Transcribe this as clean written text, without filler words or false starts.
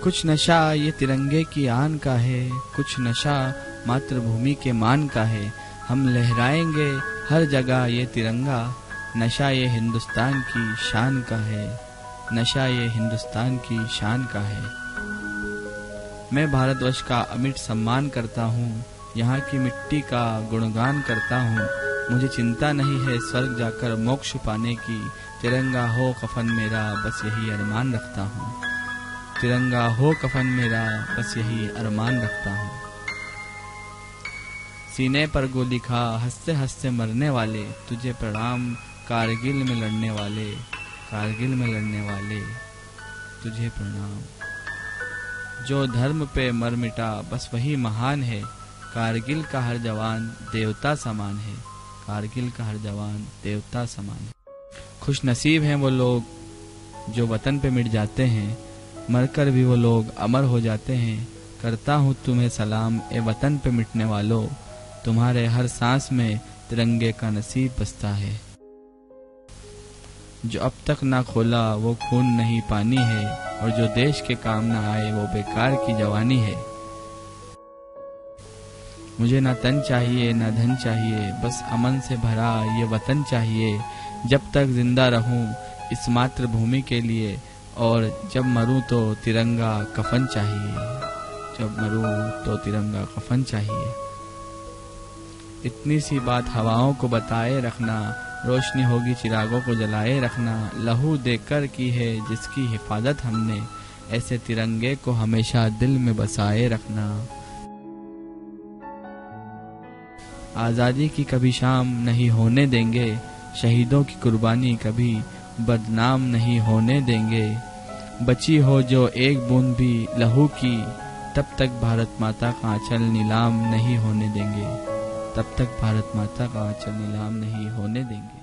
कुछ नशा ये तिरंगे की आन का है, कुछ नशा मातृभूमि के मान का है। हम लहराएंगे हर जगह ये तिरंगा, नशा ये हिंदुस्तान की शान का है, नशा ये हिंदुस्तान की शान का है। मैं भारतवर्ष का अमिट सम्मान करता हूँ, यहाँ की मिट्टी का गुणगान करता हूँ। मुझे चिंता नहीं है स्वर्ग जाकर मोक्ष पाने की, तिरंगा हो कफन मेरा बस यही अरमान रखता हूँ, तिरंगा हो कफन मेरा बस यही अरमान रखता हूँ। सीने पर गोली खा हंसते हंसते मरने वाले, तुझे प्रणाम कारगिल में लड़ने वाले, कारगिल में लड़ने वाले तुझे प्रणाम। जो धर्म पे मर मिटा बस वही महान है, कारगिल का हर जवान देवता समान है, कारगिल का हर जवान देवता समान है। खुश नसीब हैं वो लोग जो वतन पे मिट जाते हैं, मरकर भी वो लोग अमर हो जाते हैं। करता हूँ तुम्हें सलाम ए वतन पे मिटने वालों, तुम्हारे हर सांस में तिरंगे का नसीब बसता है। जो अब तक ना खोला वो खून नहीं पानी है, और जो देश के काम ना आए वो बेकार की जवानी है। मुझे ना तन चाहिए ना धन चाहिए, बस अमन से भरा ये वतन चाहिए। जब तक जिंदा रहूं इस मातृभूमि के लिए, और जब मरूं तो तिरंगा कफन चाहिए, जब मरूं तो तिरंगा कफन चाहिए। इतनी सी बात हवाओं को बताए रखना, रोशनी होगी चिरागों को जलाए रखना। लहू देकर की है जिसकी हिफाजत हमने, ऐसे तिरंगे को हमेशा दिल में बसाए रखना। आजादी की कभी शाम नहीं होने देंगे, शहीदों की कुर्बानी कभी बदनाम नहीं होने देंगे। बची हो जो एक बूंद भी लहू की, तब तक भारत माता का आंचल नीलाम नहीं होने देंगे, तब तक भारत माता का आंचल नीलाम नहीं होने देंगे।